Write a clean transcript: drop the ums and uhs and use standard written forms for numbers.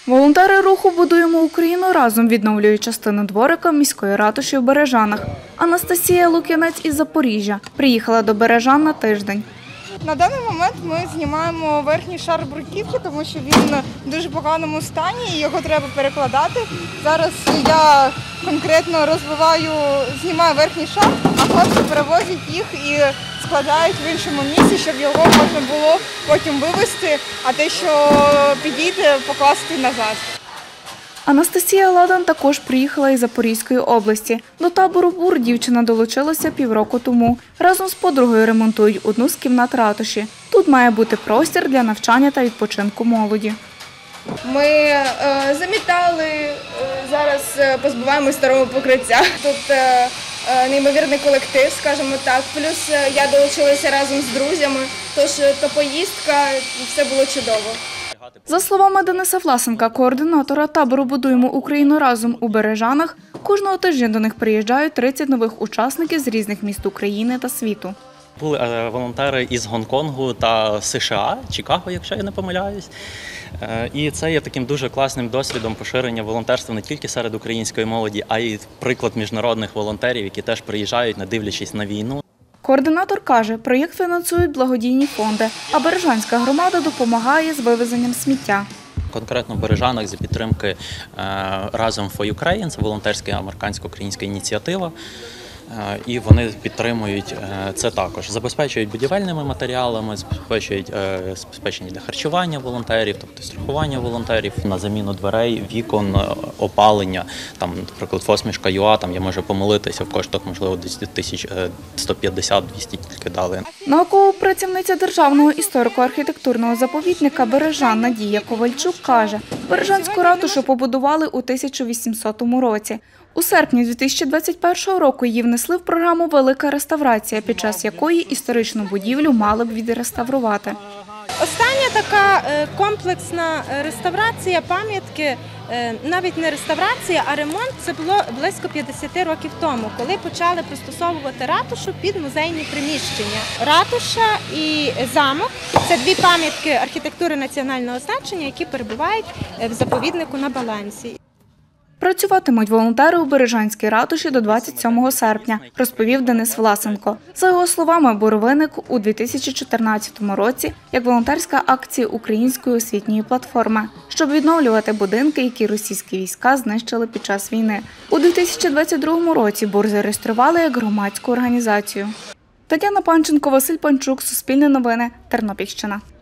Волонтери руху «Будуємо Україну разом» відновлюють частину дворика міської ратуші в Бережанах. Анастасія Лук'янець із Запоріжжя приїхала до Бережан на тиждень. На даний момент ми знімаємо верхній шар бруківки, тому що він в дуже поганому стані і його треба перекладати. Зараз я конкретно знімаю верхній шар, а хлопці перевозять їх і складають в іншому місці, щоб його можна було потім вивезти, а те, що підійде, покласти назад. Анастасія Ладан також приїхала із Запорізької області. До табору «Бур» дівчина долучилася півроку тому. Разом з подругою ремонтують одну з кімнат ратуші. Тут має бути простір для навчання та відпочинку молоді. Ми замітали, зараз позбуваємо старого покриття. Тут неймовірний колектив, скажімо так. Плюс я долучилася разом з друзями, тож та поїздка, все було чудово. За словами Дениса Власенка, координатора табору «Будуємо Україну разом» у Бережанах, кожного тижня до них приїжджають 30 нових учасників з різних міст України та світу. Були волонтери із Гонконгу та США, Чикаго, якщо я не помиляюсь. І це є таким дуже класним досвідом поширення волонтерства не тільки серед української молоді, а й приклад міжнародних волонтерів, які теж приїжджають, не дивлячись на війну. Координатор каже, проєкт фінансують благодійні фонди, а Бережанська громада допомагає з вивезенням сміття. Конкретно в Бережанах за підтримки «Разом for Ukraine» – це волонтерська американсько-українська ініціатива. І вони підтримують це також. Забезпечують будівельними матеріалами, забезпечують забезпечення для харчування волонтерів, тобто страхування волонтерів, на заміну дверей, вікон, опалення. Там, наприклад, «Фосмішка.ЮА», там я можу помилитися, в коштах, можливо, десь 150-200 тільки дали. Наукова працівниця Державного історико-архітектурного заповідника «Бережан» Надія Ковальчук каже, Бережанську ратушу побудували у 1800 році. У серпні 2021 року її внесли в програму «Велика реставрація», під час якої історичну будівлю мали б відреставрувати. Остання така комплексна реставрація пам'ятки, навіть не реставрація, а ремонт, це було близько 50 років тому, коли почали пристосовувати ратушу під музейні приміщення. Ратуша і замок – це дві пам'ятки архітектури національного значення, які перебувають в заповіднику на балансі. Працюватимуть волонтери у Бережанській ратуші до 27 серпня, розповів Денис Власенко. За його словами, бур виник у 2014 році як волонтерська акція Української освітньої платформи, щоб відновлювати будинки, які російські війська знищили під час війни. У 2022 році бур зареєстрували як громадську організацію. Тетяна Панченко, Василь Панчук, Суспільне новини, Тернопільщина.